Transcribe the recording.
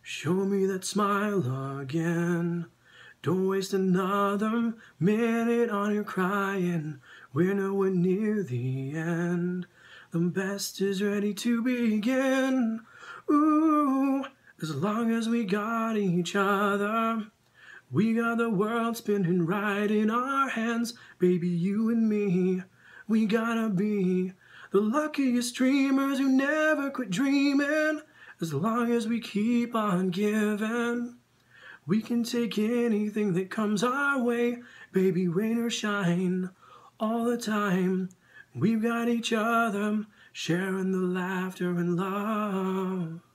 Show me that smile again. Don't waste another minute on your crying. We're nowhere near the end. The best is ready to begin. Ooh, as long as we got each other, we got the world spinning right in our hands. Baby, you and me, we gotta be the luckiest dreamers who never quit dreaming. As long as we keep on giving, we can take anything that comes our way. Baby, rain or shine, all the time. We've got each other, sharing the laughter and love.